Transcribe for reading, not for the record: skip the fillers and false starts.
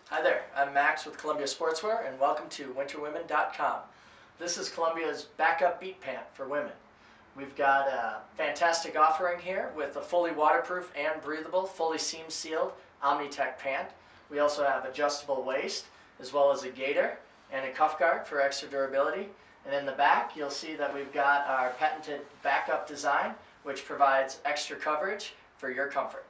Hi there, I'm Max with Columbia Sportswear and welcome to WinterWomen.com. This is Columbia's backup beat pant for women. We've got a fantastic offering here with a fully waterproof and breathable, fully seam sealed Omni-Tech pant. We also have adjustable waist as well as a gaiter and a cuff guard for extra durability. And in the back you'll see that we've got our patented backup design which provides extra coverage for your comfort.